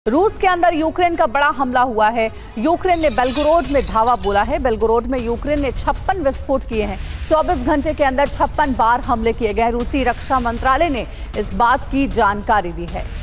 रूस के अंदर यूक्रेन का बड़ा हमला हुआ है। यूक्रेन ने बेलगोरोड में धावा बोला है। बेलगोरोड में यूक्रेन ने 56 विस्फोट किए हैं। 24 घंटे के अंदर 56 बार हमले किए गए। रूसी रक्षा मंत्रालय ने इस बात की जानकारी दी है।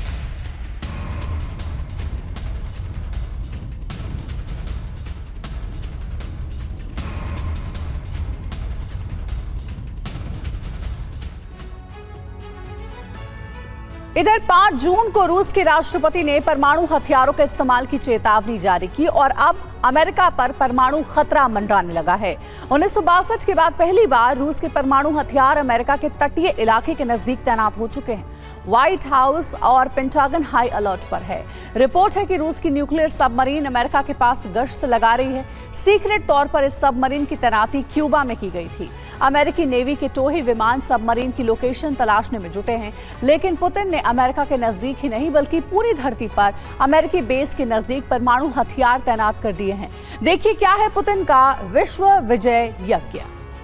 इधर 5 जून को रूस के राष्ट्रपति ने परमाणु हथियारों के इस्तेमाल की चेतावनी जारी की और अब अमेरिका पर परमाणु खतरा मंडराने लगा है। 1962 के बाद पहली बार रूस के परमाणु हथियार अमेरिका के तटीय इलाके के नजदीक तैनात हो चुके हैं। व्हाइट हाउस और पेंटागन हाई अलर्ट पर है। रिपोर्ट है कि रूस की न्यूक्लियर सबमरीन अमेरिका के पास गश्त लगा रही है। सीक्रेट तौर पर इस सबमरीन की तैनाती क्यूबा में की गई थी। अमेरिकी नेवी के टोही विमान सबमरीन की लोकेशन तलाशने में जुटे हैं, लेकिन पुतिन ने अमेरिका के नजदीक ही नहीं बल्कि पूरी धरती पर अमेरिकी बेस के नजदीक परमाणु हथियार तैनात कर दिए हैं। देखिए क्या है पुतिन का विश्व विजय यज्ञ।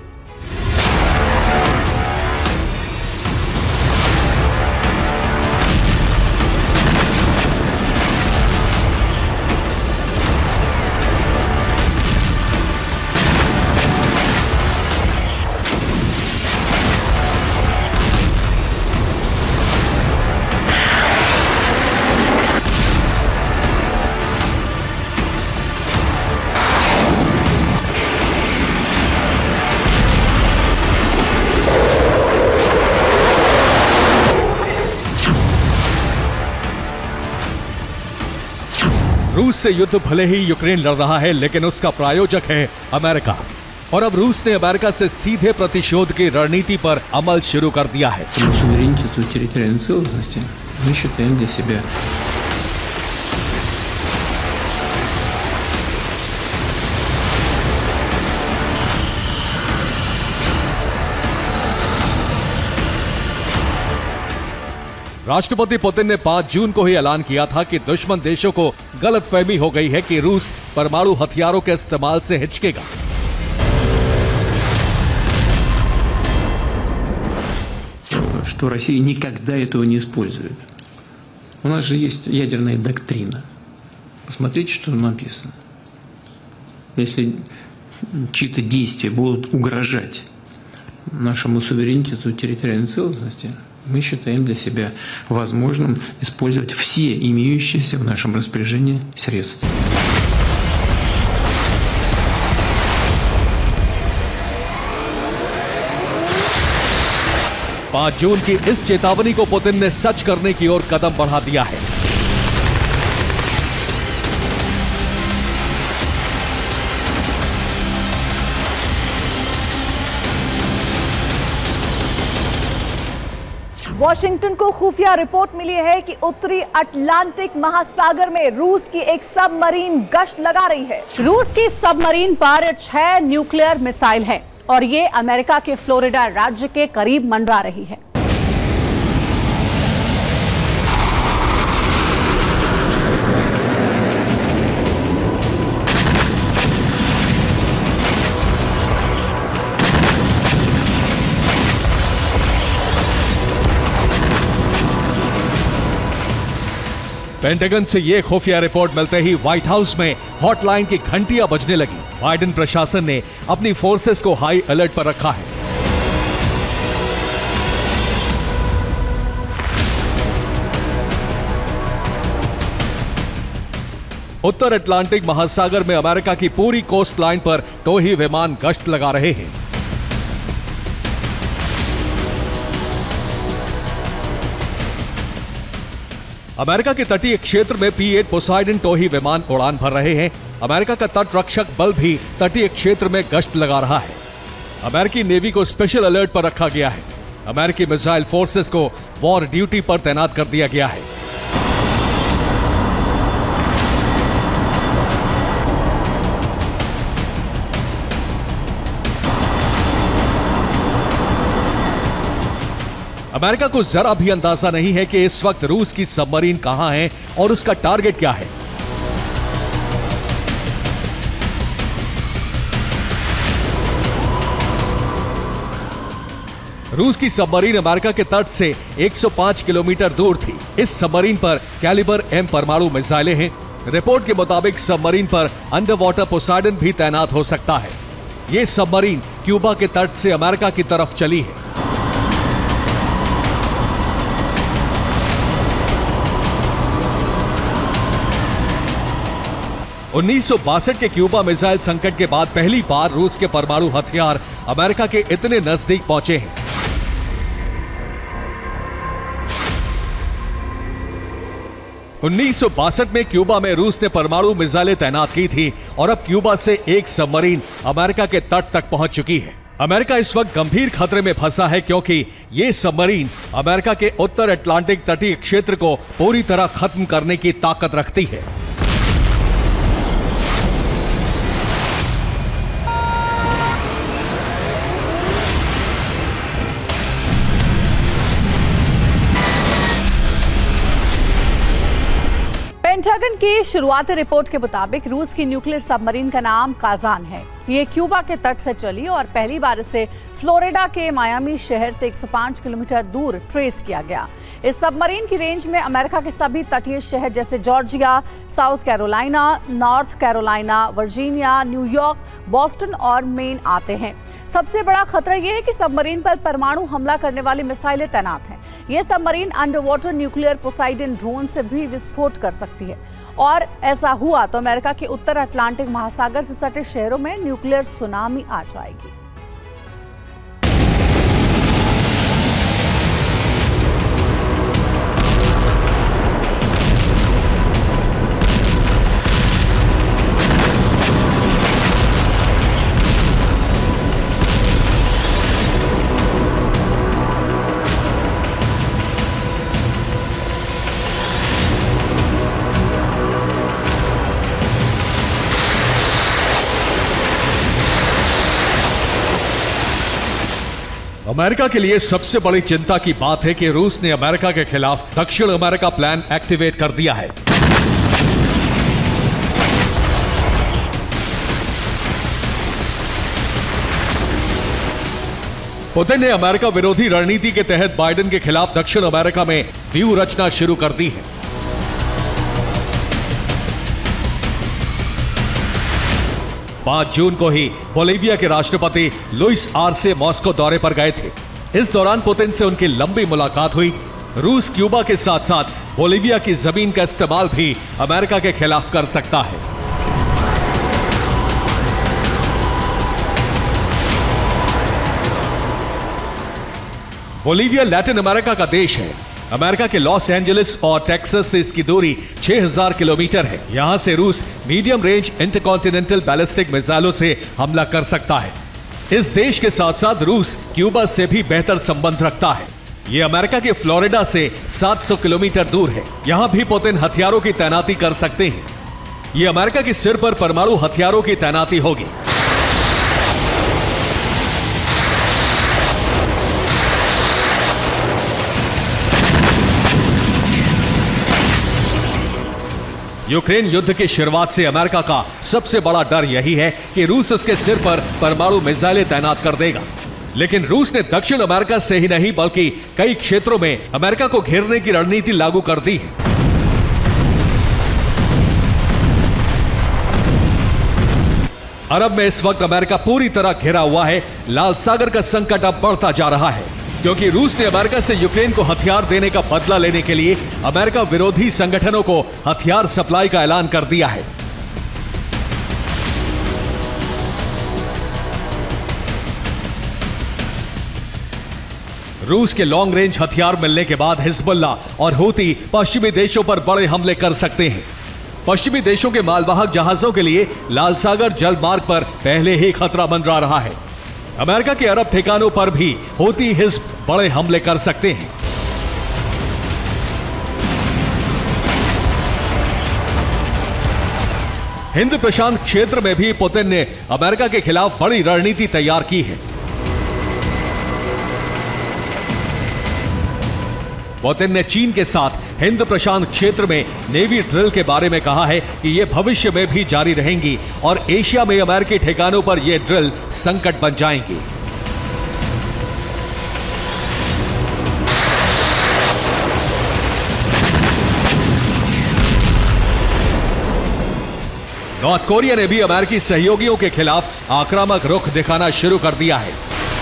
रूस से युद्ध भले ही यूक्रेन लड़ रहा है, लेकिन उसका प्रायोजक है अमेरिका। और अब रूस ने अमेरिका से सीधे प्रतिशोध की रणनीति पर अमल शुरू कर दिया है। राष्ट्रपति पुतिन ने 5 जून को ही ऐलान किया था कि दुश्मन देशों को गलतफहमी हो गई है कि रूस परमाणु हथियारों के इस्तेमाल से हिचकेगा। Что Россия никогда этого не использует. У нас же есть ядерная доктрина. Посмотрите, что написано. Если чьи-то действия будут угрожать нашему суверенитету и территориальной целостности, мы считаем для себя возможным использовать все имеющиеся в нашем распоряжении средства. पांच जून की इस चेतावनी को पुतिन ने सच करने की ओर कदम बढ़ा दिया है। वॉशिंगटन को खुफिया रिपोर्ट मिली है कि उत्तरी अटलांटिक महासागर में रूस की एक सबमरीन गश्त लगा रही है। रूस की सबमरीन पर 6 न्यूक्लियर मिसाइल हैं और ये अमेरिका के फ्लोरिडा राज्य के करीब मंडरा रही है। पेंटागन से ये खुफिया रिपोर्ट मिलते ही व्हाइट हाउस में हॉटलाइन की घंटियां बजने लगी। बाइडेन प्रशासन ने अपनी फोर्सेस को हाई अलर्ट पर रखा है। उत्तर अटलांटिक महासागर में अमेरिका की पूरी कोस्ट लाइन पर टोही विमान गश्त लगा रहे हैं। अमेरिका के तटीय क्षेत्र में P-8 पोसाइडन टोही विमान उड़ान भर रहे हैं। अमेरिका का तट रक्षक बल भी तटीय क्षेत्र में गश्त लगा रहा है। अमेरिकी नेवी को स्पेशल अलर्ट पर रखा गया है। अमेरिकी मिसाइल फोर्सेस को वॉर ड्यूटी पर तैनात कर दिया गया है। अमेरिका को जरा भी अंदाजा नहीं है कि इस वक्त रूस की सबमरीन कहां है और उसका टारगेट क्या है। रूस की सबमरीन अमेरिका के तट से 105 किलोमीटर दूर थी। इस सबमरीन पर कैलिबर M परमाणु मिसाइलें हैं। रिपोर्ट के मुताबिक सबमरीन पर अंडर वाटर पोसाइडन भी तैनात हो सकता है। ये सबमरीन क्यूबा के तट से अमेरिका की तरफ चली है। उन्नीस के क्यूबा मिसाइल संकट के बाद पहली बार रूस के परमाणु हथियार अमेरिका के इतने नजदीक पहुंचे हैं। उन्नीस में क्यूबा में रूस ने परमाणु मिसाइलें तैनात की थी और अब क्यूबा से एक सबमरीन अमेरिका के तट तक पहुंच चुकी है। अमेरिका इस वक्त गंभीर खतरे में फंसा है क्योंकि ये सबमरीन अमेरिका के उत्तर अटलांटिक तटीय क्षेत्र को पूरी तरह खत्म करने की ताकत रखती है। पेंटागन की शुरुआती रिपोर्ट के मुताबिक रूस की न्यूक्लियर सबमरीन का नाम काजान है। ये क्यूबा के तट से चली और पहली बार इसे फ्लोरिडा के मायामी शहर से 105 किलोमीटर दूर ट्रेस किया गया। इस सबमरीन की रेंज में अमेरिका के सभी तटीय शहर जैसे Georgia, South Carolina, North Carolina, Virginia, New York, Boston और मेन आते हैं। सबसे बड़ा खतरा यह है कि सबमरीन पर परमाणु हमला करने वाली मिसाइलें तैनात हैं। यह submarine under water nuclear Poseidon drone से भी विस्फोट कर सकती है और ऐसा हुआ तो अमेरिका के उत्तर अटलांटिक महासागर से सटे शहरों में न्यूक्लियर सुनामी आ जाएगी। अमेरिका के लिए सबसे बड़ी चिंता की बात है कि रूस ने अमेरिका के खिलाफ दक्षिण अमेरिका प्लान एक्टिवेट कर दिया है। पुतिन ने अमेरिका विरोधी रणनीति के तहत बाइडेन के खिलाफ दक्षिण अमेरिका में व्यूह रचना शुरू कर दी है। 5 जून को ही बोलिविया के राष्ट्रपति लुइस आर्से मॉस्को दौरे पर गए थे। इस दौरान पुतिन से उनकी लंबी मुलाकात हुई। रूस क्यूबा के साथ साथ बोलिविया की जमीन का इस्तेमाल भी अमेरिका के खिलाफ कर सकता है। बोलिविया लैटिन अमेरिका का देश है। अमेरिका के लॉस एंजलिस और टेक्सास से इसकी दूरी 6000 किलोमीटर है। यहां से रूस मीडियम रेंज इंटरकॉन्टिनेंटल बैलिस्टिक मिसाइलों से हमला कर सकता है। इस देश के साथ साथ रूस क्यूबा से भी बेहतर संबंध रखता है। यह अमेरिका के फ्लोरिडा से 700 किलोमीटर दूर है। यहां भी पुतिन हथियारों की तैनाती कर सकते हैं। यह अमेरिका के सिर पर परमाणु हथियारों की तैनाती होगी। यूक्रेन युद्ध की शुरुआत से अमेरिका का सबसे बड़ा डर यही है कि रूस उसके सिर पर परमाणु मिसाइलें तैनात कर देगा। लेकिन रूस ने दक्षिण अमेरिका से ही नहीं बल्कि कई क्षेत्रों में अमेरिका को घेरने की रणनीति लागू कर दी है। अरब में इस वक्त अमेरिका पूरी तरह घिरा हुआ है। लाल सागर का संकट अब बढ़ता जा रहा है क्योंकि रूस ने अमेरिका से यूक्रेन को हथियार देने का बदला लेने के लिए अमेरिका विरोधी संगठनों को हथियार सप्लाई का ऐलान कर दिया है। रूस के लॉन्ग रेंज हथियार मिलने के बाद हिजबुल्ला और हूती पश्चिमी देशों पर बड़े हमले कर सकते हैं। पश्चिमी देशों के मालवाहक जहाजों के लिए लाल सागर जल मार्ग पर पहले ही खतरा मंडरा रहा है। अमेरिका के अरब ठिकानों पर भी हूती हिज़्ब बड़े हमले कर सकते हैं। हिंद प्रशांत क्षेत्र में भी पुतिन ने अमेरिका के खिलाफ बड़ी रणनीति तैयार की है। पुतिन ने चीन के साथ हिंद प्रशांत क्षेत्र में नेवी ड्रिल के बारे में कहा है कि यह भविष्य में भी जारी रहेंगी और एशिया में अमेरिकी ठिकानों पर यह ड्रिल संकट बन जाएंगी। नॉर्थ कोरिया ने भी अमेरिकी सहयोगियों के खिलाफ आक्रामक रुख दिखाना शुरू कर दिया है।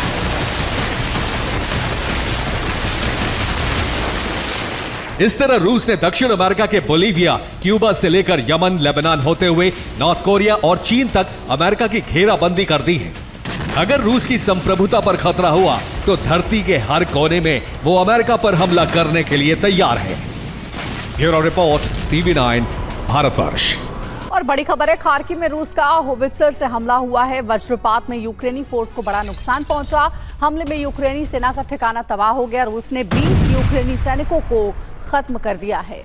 इस तरह रूस ने दक्षिण अमेरिका के बोलीविया, क्यूबा से लेकर यमन, लेबनान होते हुए नॉर्थ कोरिया और चीन तक अमेरिका की घेराबंदी कर दी है। अगर रूस की संप्रभुता पर खतरा हुआ तो धरती के हर कोने में वो अमेरिका पर हमला करने के लिए तैयार है। Bureau report, TV9 Bharatvarsh. और बड़ी खबर है, खार्किव में रूस का होवित्जर से हमला हुआ है। वज्रपात में यूक्रेनी फोर्स को बड़ा नुकसान पहुंचा। हमले में यूक्रेनी सेना का ठिकाना तबाह हो गया। रूस ने 20 यूक्रेनी सैनिकों को खत्म कर दिया है।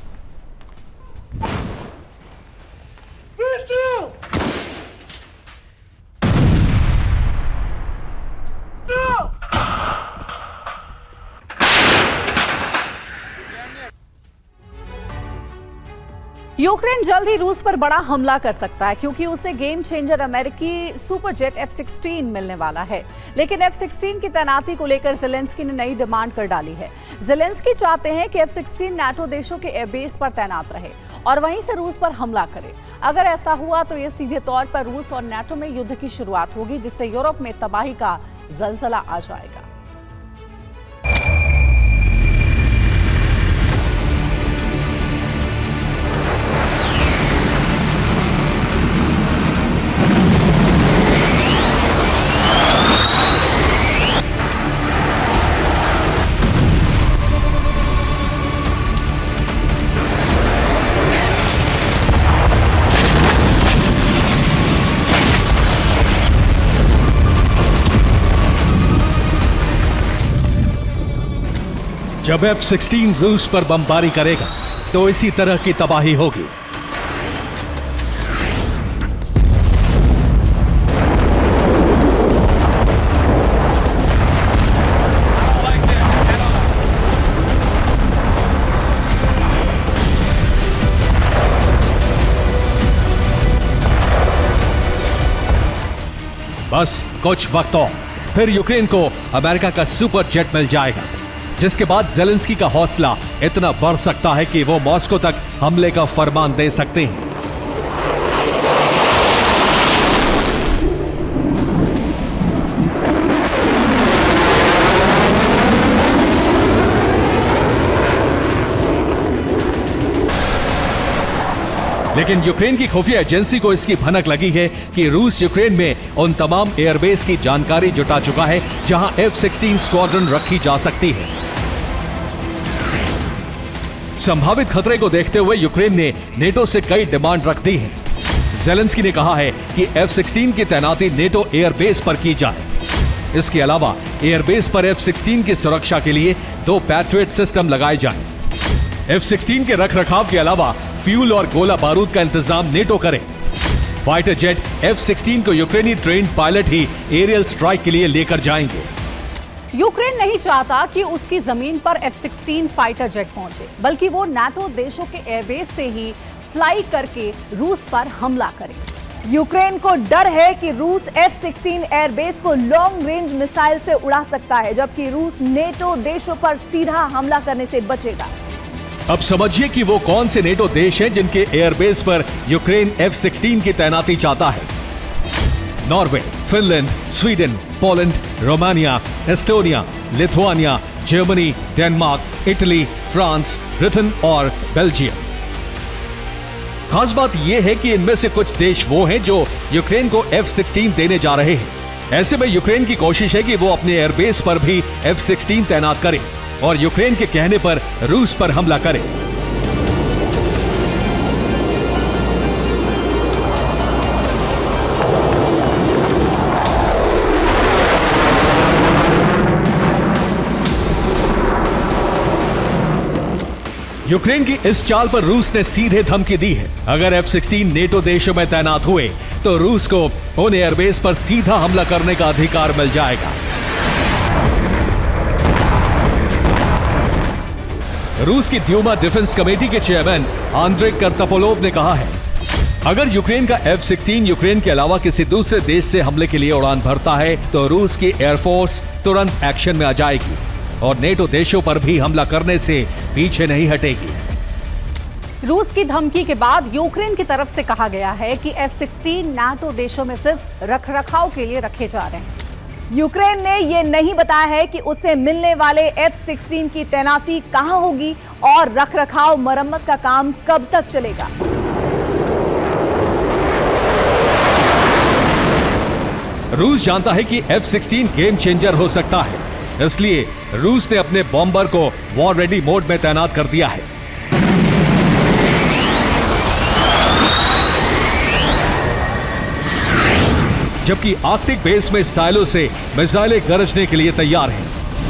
यूक्रेन जल्द ही रूस पर बड़ा हमला कर सकता है क्योंकि उसे गेम चेंजर अमेरिकी सुपरजेट F-16 मिलने वाला है। लेकिन F-16 की तैनाती को लेकर ज़ेलेंस्की ने नई डिमांड कर डाली है। ज़ेलेंस्की चाहते हैं कि F-16 नाटो देशों के एयरबेस पर तैनात रहे और वहीं से रूस पर हमला करे। अगर ऐसा हुआ तो यह सीधे तौर पर रूस और नाटो में युद्ध की शुरुआत होगी, जिससे यूरोप में तबाही का जलजला आ जाएगा। जब F-16 रूस पर बमबारी करेगा तो इसी तरह की तबाही होगी। बस कुछ वक्त और फिर यूक्रेन को अमेरिका का सुपर जेट मिल जाएगा, जिसके बाद ज़ेलेंस्की का हौसला इतना बढ़ सकता है कि वो मॉस्को तक हमले का फरमान दे सकते हैं। लेकिन यूक्रेन की खुफिया एजेंसी को इसकी भनक लगी है कि रूस यूक्रेन में उन तमाम एयरबेस की जानकारी जुटा चुका है जहां F-16 स्क्वाड्रन रखी जा सकती है। संभावित खतरे को देखते हुए यूक्रेन ने नेटो से कई डिमांड रख दी है। ज़ेलेंस्की ने कहा है कि F-16 की तैनाती नेटो एयरबेस पर की जाए। इसके अलावा एयरबेस पर F-16 की सुरक्षा के लिए 2 पैट्रियट सिस्टम लगाए जाएं। F-16 के रखरखाव के अलावा फ्यूल और गोला बारूद का इंतजाम नेटो करे। फाइटर जेट F-16 को यूक्रेनी ट्रेन्ड पायलट ही एरियल स्ट्राइक के लिए लेकर जाएंगे। यूक्रेन नहीं चाहता कि उसकी जमीन पर F-16 फाइटर जेट पहुंचे, बल्कि वो नाटो देशों के एयरबेस से ही फ्लाई करके रूस पर हमला करे। यूक्रेन को डर है कि रूस F-16 एयरबेस को लॉन्ग रेंज मिसाइल से उड़ा सकता है, जबकि रूस नेटो देशों पर सीधा हमला करने से बचेगा। अब समझिए कि वो कौन से नेटो देश हैं जिनके एयरबेस पर यूक्रेन F-16 की तैनाती चाहता है। Norway, Finland, Sweden, Poland, Romania, Estonia, Lithuania, Germany, Denmark, Italy, France, Britain और बेल्जियम। खास बात यह है कि इनमें से कुछ देश वो हैं जो यूक्रेन को F-16 देने जा रहे हैं। ऐसे में यूक्रेन की कोशिश है कि वो अपने एयरबेस पर भी F-16 तैनात करे और यूक्रेन के कहने पर रूस पर हमला करे। यूक्रेन की इस चाल पर रूस ने सीधे धमकी दी है। अगर F-16 नेटो देशों में तैनात हुए तो रूस को उन एयरबेस पर सीधा हमला करने का अधिकार मिल जाएगा। रूस की ड्यूमा डिफेंस कमेटी के चेयरमैन आंद्रे कर्तपोलोव ने कहा है, अगर यूक्रेन का F-16 यूक्रेन के अलावा किसी दूसरे देश से हमले के लिए उड़ान भरता है तो रूस की एयरफोर्स तुरंत एक्शन में आ जाएगी और नेटो देशों पर भी हमला करने से पीछे नहीं हटेगी। रूस की धमकी के बाद यूक्रेन की तरफ से कहा गया है कि F-16 नाटो देशों में सिर्फ रखरखाव के लिए रखे जा रहे हैं। यूक्रेन ने यह नहीं बताया है कि उसे मिलने वाले F-16 की तैनाती कहां होगी और रखरखाव मरम्मत का काम कब तक चलेगा। रूस जानता है कि F-16 गेम चेंजर हो सकता है, इसलिए रूस ने अपने बॉम्बर को वॉर रेडी मोड में तैनात कर दिया है। जबकि आर्कटिक बेस में साइलो से मिसाइलें गरजने के लिए तैयार हैं।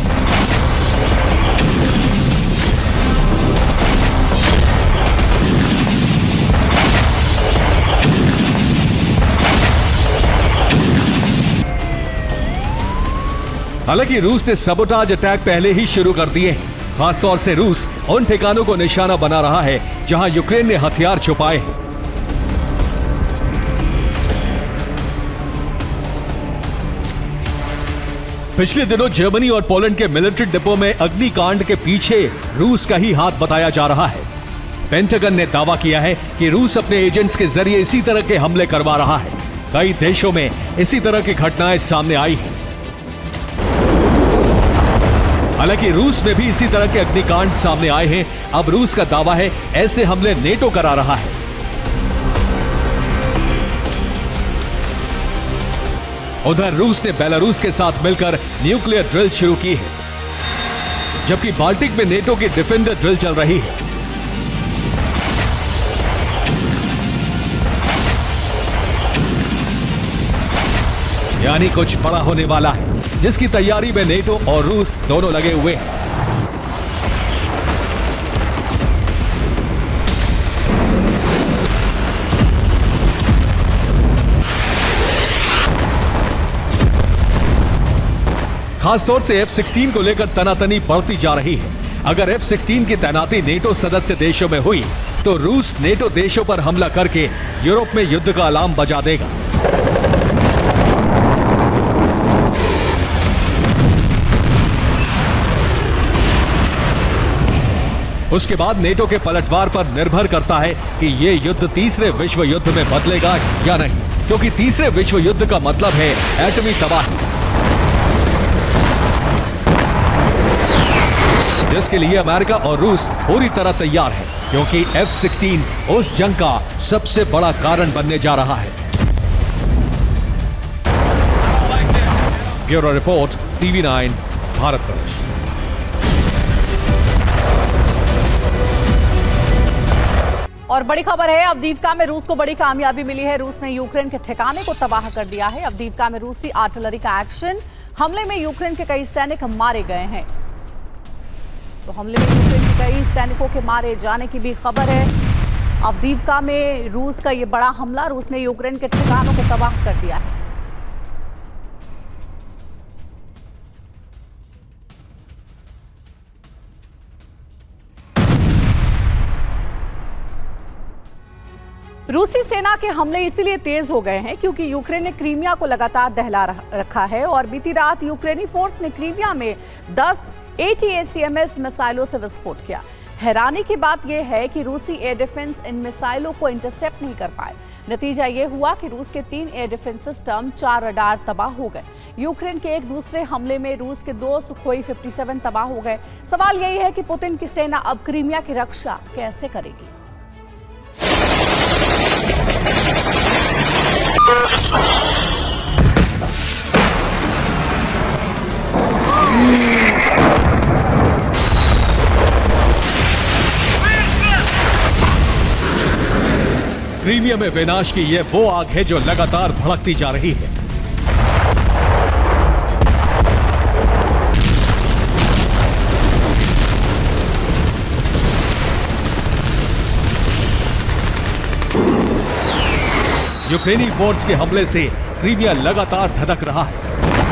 हालांकि रूस ने सबोटाज अटैक पहले ही शुरू कर दिए हैं। खासतौर से रूस उन ठिकानों को निशाना बना रहा है जहां यूक्रेन ने हथियार छुपाए हैं। पिछले दिनों जर्मनी और पोलैंड के मिलिट्री डिपो में अग्निकांड के पीछे रूस का ही हाथ बताया जा रहा है। पेंटागन ने दावा किया है कि रूस अपने एजेंट्स के जरिए इसी तरह के हमले करवा रहा है। कई देशों में इसी तरह की घटनाएं सामने आई हैं। हालांकि रूस में भी इसी तरह के अग्निकांड सामने आए हैं। अब रूस का दावा है ऐसे हमले नेटो करा रहा है। उधर रूस ने बेलारूस के साथ मिलकर न्यूक्लियर ड्रिल शुरू की है, जबकि बाल्टिक में नेटो की डिफेंडर ड्रिल चल रही है। यानी कुछ बड़ा होने वाला है, जिसकी तैयारी में नेटो और रूस दोनों लगे हुए हैं। खासतौर से F-16 को लेकर तनातनी बढ़ती जा रही है। अगर F-16 की तैनाती नेटो सदस्य देशों में हुई तो रूस नेटो देशों पर हमला करके यूरोप में युद्ध का अलार्म बजा देगा। उसके बाद नेटो के पलटवार पर निर्भर करता है कि यह युद्ध तीसरे विश्व युद्ध में बदलेगा या नहीं, क्योंकि तीसरे विश्व युद्ध का मतलब है एटमी तबाही, जिसके लिए अमेरिका और रूस पूरी तरह तैयार है, क्योंकि F-16 उस जंग का सबसे बड़ा कारण बनने जा रहा है। Bureau report, TV9, Bharatvarsh. और बड़ी खबर है, अवदीवका में रूस को बड़ी कामयाबी मिली है। रूस ने यूक्रेन के ठिकाने को तबाह कर दिया है। अवदीवका में रूसी आर्टिलरी का एक्शन, हमले में यूक्रेन के कई सैनिक मारे गए हैं। तो हमले में यूक्रेन के कई सैनिकों के मारे जाने की भी खबर है। अवदीवका में रूस का ये बड़ा हमला, रूस ने यूक्रेन के ठिकानों को तबाह कर दिया है। रूसी सेना के हमले इसीलिए तेज हो गए हैं क्योंकि यूक्रेन ने क्रीमिया को लगातार दहला रखा है और बीती रात यूक्रेनी फोर्स ने क्रीमिया में 10 ATACMS मिसाइलों से विस्फोट किया। हैरानी की बात यह है कि रूसी एयर डिफेंस इन मिसाइलों को इंटरसेप्ट नहीं कर पाए। नतीजा यह हुआ कि रूस के 3 एयर डिफेंस सिस्टम, 4 रडार तबाह हो गए। यूक्रेन के एक दूसरे हमले में रूस के 2 सुखोई 57 तबाह हो गए। सवाल यही है कि पुतिन की सेना अब क्रीमिया की रक्षा कैसे करेगी। क्रीमिया में विनाश की यह वो आग है जो लगातार भड़कती जा रही है। यूक्रेनी फोर्स के हमले से क्रीमिया लगातार धधक रहा है।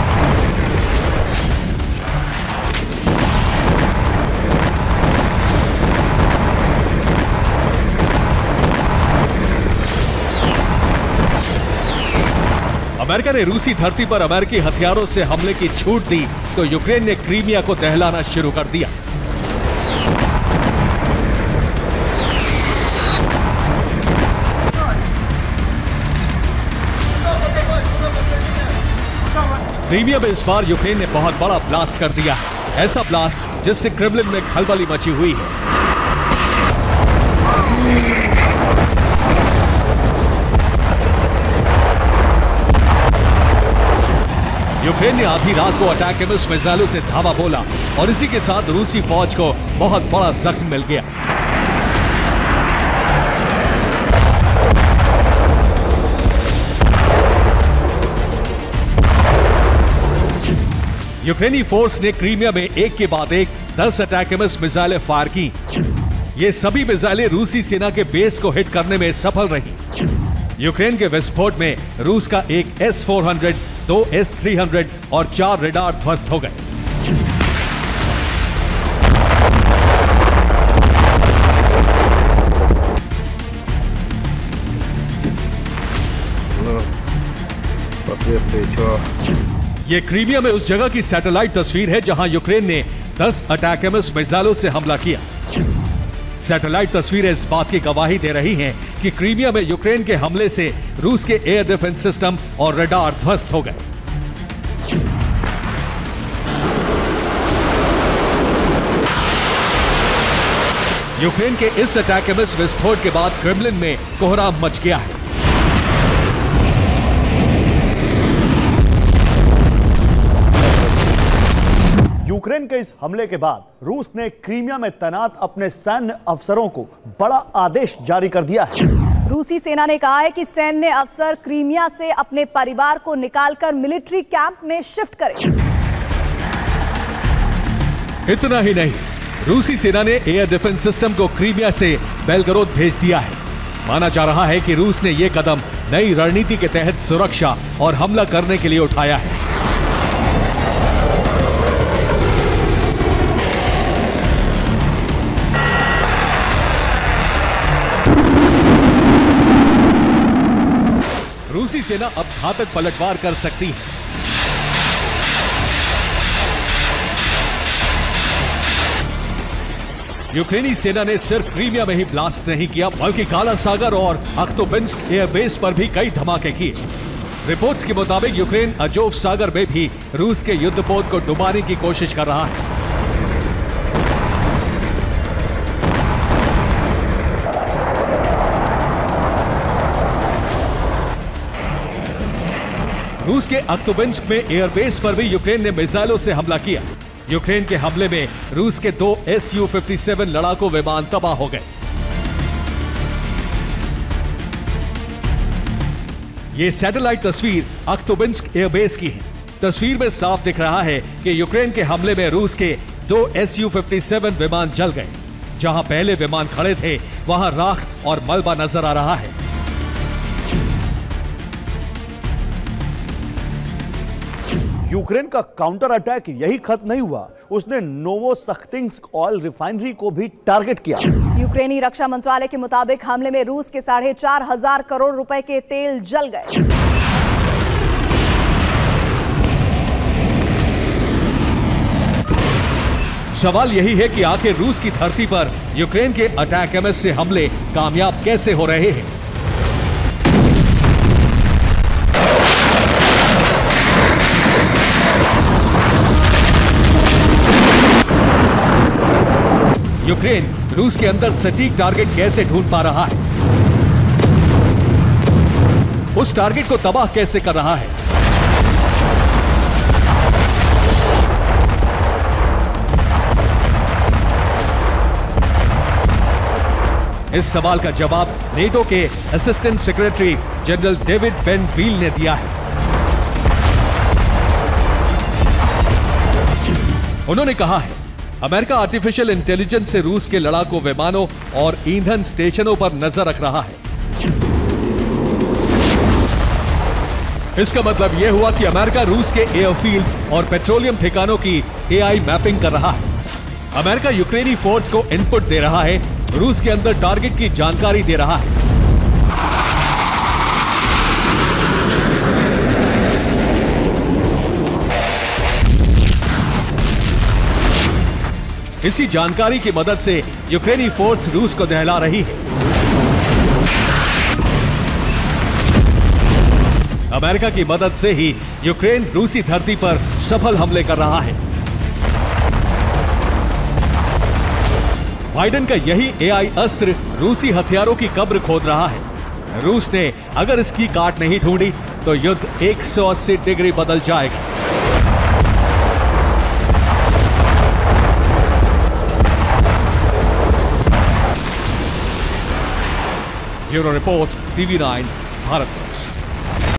अमेरिका ने रूसी धरती पर अमेरिकी हथियारों से हमले की छूट दी तो यूक्रेन ने क्रीमिया को दहलाना शुरू कर दिया। क्रीमिया में इस बार यूक्रेन ने बहुत बड़ा ब्लास्ट कर दिया है। ऐसा ब्लास्ट जिससे क्रेमलिन में खलबली मची हुई है। यूक्रेन ने आधी रात को अटैकम्स मिसाइलों से धावा बोला और इसी के साथ रूसी फौज को बहुत बड़ा जख्म मिल गया। यूक्रेनी फोर्स ने क्रीमिया में एक के बाद एक 10 अटैकम्स मिसाइलें फायर की। ये सभी मिसाइलें रूसी सेना के बेस को हिट करने में सफल रही। यूक्रेन के विस्फोट में रूस का एक S-400, 2 S-300 और 4 रडार ध्वस्त हो गए। ये क्रीमिया में उस जगह की सैटेलाइट तस्वीर है जहां यूक्रेन ने 10 अटैकम्स मिसाइलों से हमला किया। सैटेलाइट तस्वीरें इस बात की गवाही दे रही हैं कि क्रीमिया में यूक्रेन के हमले से रूस के एयर डिफेंस सिस्टम और रडार ध्वस्त हो गए। यूक्रेन के इस अटैकम्स विस्फोट के बाद क्रेमलिन में कोहराम मच गया है। यूक्रेन के इस हमले के बाद रूस ने क्रीमिया में तैनात अपने सैन्य अफसरों को बड़ा आदेश जारी कर दिया है। रूसी सेना ने कहा है कि सैन्य अफसर क्रीमिया से अपने परिवार को निकालकर मिलिट्री कैंप में शिफ्ट करें। इतना ही नहीं, रूसी सेना ने एयर डिफेंस सिस्टम को क्रीमिया से बेलगरोद भेज दिया है। माना जा रहा है कि रूस ने यह कदम नई रणनीति के तहत सुरक्षा और हमला करने के लिए उठाया है। रूसी सेना अब घातक पलटवार कर सकती है। यूक्रेनी सेना ने सिर्फ क्रीमिया में ही ब्लास्ट नहीं किया, बल्कि काला सागर और अख्तोबिन्स्क एयरबेस पर भी कई धमाके किए। रिपोर्ट्स के मुताबिक यूक्रेन अजोव सागर में भी रूस के युद्धपोत को डुबाने की कोशिश कर रहा है। रूस के अख्तोबिन्स्क में एयरबेस पर भी यूक्रेन ने मिसाइलों से हमला किया। यूक्रेन के हमले में रूस के 2 Su-57 लड़ाकू विमान तबाह हो गए। ये सैटेलाइट तस्वीर अख्तोबिन्स्क एयरबेस की है। तस्वीर में साफ दिख रहा है कि यूक्रेन के हमले में रूस के 2 Su-57 विमान जल गए। जहां पहले विमान खड़े थे, वहां राख और मलबा नजर आ रहा है। यूक्रेन का काउंटर अटैक यही खत्म नहीं हुआ, उसने नोवोसख्तिंस्क ऑयल रिफाइनरी को भी टारगेट किया। यूक्रेनी रक्षा मंत्रालय के मुताबिक हमले में रूस के 4,500 करोड़ रुपए के तेल जल गए। सवाल यही है कि आखिर रूस की धरती पर यूक्रेन के अटैकम्स से हमले कामयाब कैसे हो रहे हैं। यूक्रेन रूस के अंदर सटीक टारगेट कैसे ढूंढ पा रहा है, उस टारगेट को तबाह कैसे कर रहा है। इस सवाल का जवाब नेटो के assistant secretary general David van Weel ने दिया है। उन्होंने कहा है, अमेरिका आर्टिफिशियल इंटेलिजेंस से रूस के लड़ाकू विमानों और ईंधन स्टेशनों पर नजर रख रहा है। इसका मतलब यह हुआ कि अमेरिका रूस के एयरफील्ड और पेट्रोलियम ठिकानों की एआई मैपिंग कर रहा है। अमेरिका यूक्रेनी फोर्स को इनपुट दे रहा है, रूस के अंदर टारगेट की जानकारी दे रहा है। इसी जानकारी की मदद से यूक्रेनी फोर्स रूस को दहला रही है। अमेरिका की मदद से ही यूक्रेन रूसी धरती पर सफल हमले कर रहा है। बाइडेन का यही एआई अस्त्र रूसी हथियारों की कब्र खोद रहा है। रूस ने अगर इसकी काट नहीं ढूंढी तो युद्ध 180 डिग्री बदल जाएगा। Bureau report, TV9 Bharat.